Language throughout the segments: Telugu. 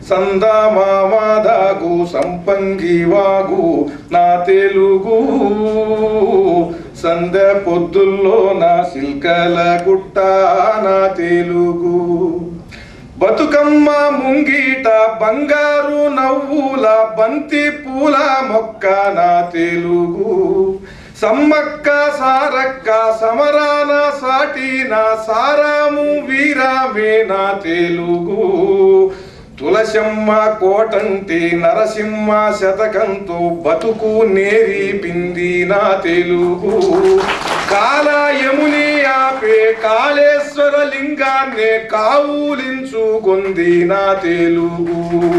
సందమామదాగు సంపంగి వాగు నా తెలుగు సంధ్య పొద్దుల్లో నా సిల్కల గుట్ట నా తెలుగు బతుకమ్మ ముంగిట బంగారు నవ్వుల బంతి పూల మొక్క నా తెలుగు సమ్మక్క సారక్క సమరాన సాటిన సారాము వీరామే నా తెలుగు తులసమ్మ కోటంటి నరసింహ శతకంతో బతుకు నేరి పింది నా తెలుగు కాలయముని ఆపే కాళేశ్వర లింగాన్నే కావులించుకొంది నా తెలుగు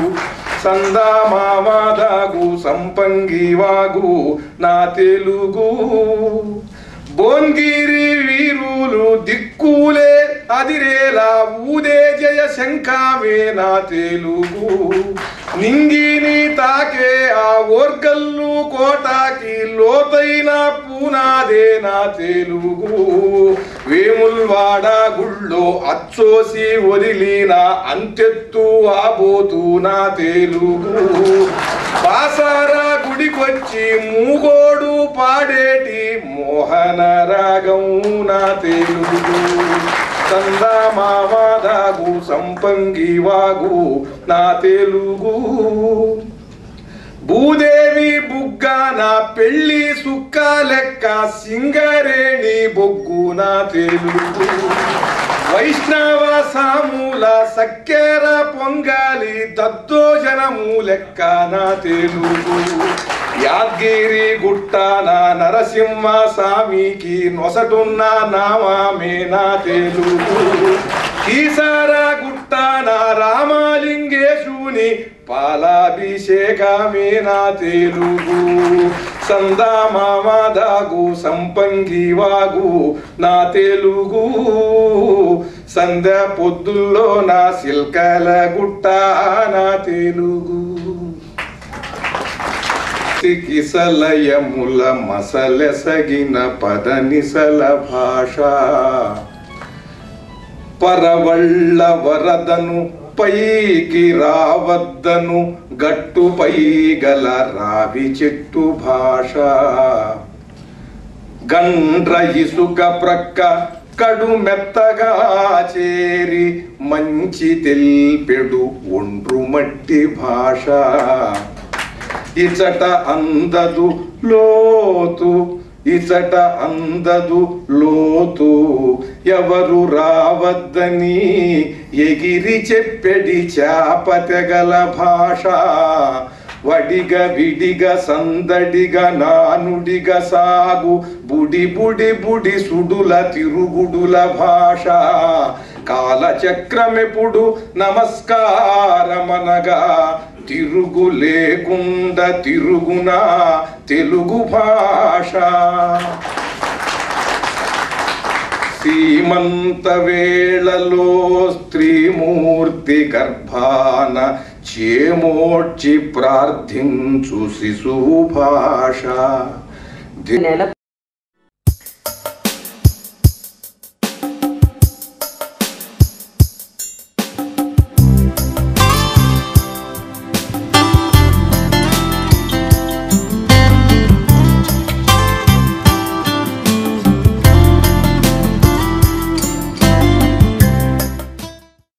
సందమామదాగు సంపంగి వాగు నా తెలుగు భువనగిరి వీరులు దిక్కులే అదిరేలా ఊదే జయ శంఖమే నా తెలుగు నింగిని తాకే ఆ ఓర్గల్లు కోటాకి లోతైన పూనాదే నా తెలుగు వేముల్వాడ గుళ్ళో అచ్చోసి వదిలిన అంతెత్తు ఆబోతు నా తెలుగు బాసారా గుడికొచ్చి మూగోడు పాడేటి మోహన రాగం నా తెలుగు సందమామదాగు సంపంగి వాగు నా తెలుగు భూదేవి బుగ్గ నా పెళ్లి సుక్క లెక్క సింగరేణి బొగ్గు నా తెలుగు వైష్ణవ సామూల సక్కెర పొంగాలి దద్దోజనము లెక్క నా తెలుగు యాదగిరి గుట్ట నా నరసింహ స్వామికి నొసటున్న నామామే నా తెలుగు ఈసారా గుట్ట నా రామలింగేశుని పాలాభిషేకమే నా తెలుగు సందమామదాగు సంపంగి వాగు నా తెలుగు సంధ్య పొద్దుల్లో నా సిల్కల గుట్ట నా తెలుగు కిసలయముల మసలెసగిన పదనిసల భాష పరవళ్ళ వరదను పైకి రావద్దను గట్టుపై గల రావి చెట్టు భాష గండ్ర ఇసుక ప్రక్క కడు మెత్తగా చేరి మంచి తెల్పెడు ఒండ్రు మట్టి భాష ఇచట అందదు లోతు ఇచట అందదు లోతు ఎవరు రావద్దని ఎగిరి చెప్పెడి చాపతెగల భాష వడిగ విడిగ సందడిగా నానుడిగ సాగు బుడి బుడి బుడి సుడుల తిరుగుడుల భాష కాలచక్రమెప్పుడు నమస్కారమనగా తిరుగు లేకుండా తిరుగునా తెలుగు భాష సీమంత వేళలో స్త్రీమూర్తి గర్భాన చేమోడ్చి ప్రార్థించు శిశువు భాష నెల